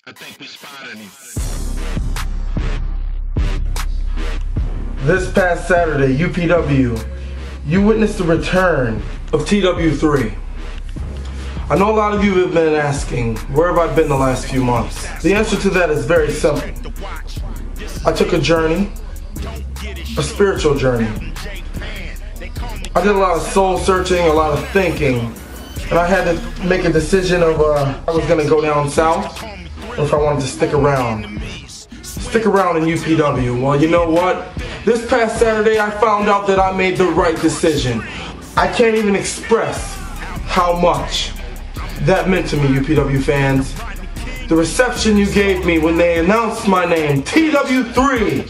I think we spotted him. This past Saturday, UPW, you witnessed the return of TW3. I know a lot of you have been asking, where have I been the last few months? The answer to that is very simple. I took a journey, a spiritual journey. I did a lot of soul searching, a lot of thinking, and I had to make a decision of I was going to go down south or if I wanted to stick around. Stick around in UPW. Well, you know what? This past Saturday I found out that I made the right decision. I can't even express how much that meant to me, UPW fans. The reception you gave me when they announced my name, TW3,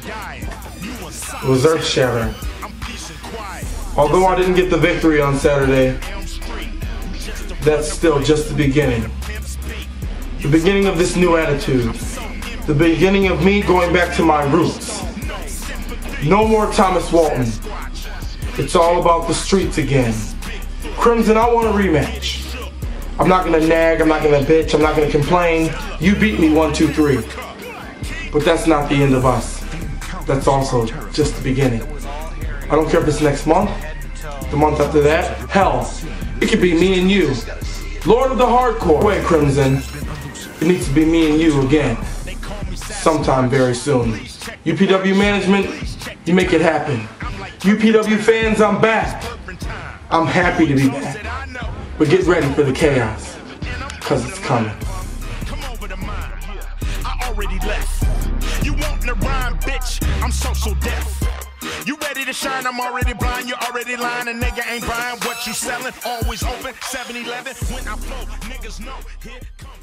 was earth-shattering. Although I didn't get the victory on Saturday, that's still just the beginning. The beginning of this new attitude. The beginning of me going back to my roots. No more Thomas Walton. It's all about the streets again. Crimson, I want a rematch. I'm not gonna nag, I'm not gonna bitch, I'm not gonna complain. You beat me 1, 2, 3. But that's not the end of us. That's also just the beginning. I don't care if it's next month, the month after that. Hell, it could be me and you. Lord of the Hardcore. Wait, Crimson. It needs to be me and you again. Sometime very soon. UPW management, you make it happen. UPW fans, I'm back. I'm happy to be back. But get ready for the chaos, cause it's coming. I already left. You want to rhyme, bitch? I'm social deaf. You ready to shine? I'm already blind. You already lying. A nigga ain't buying what you selling. Always open. 7-Eleven. When I flow, niggas know. Here comes.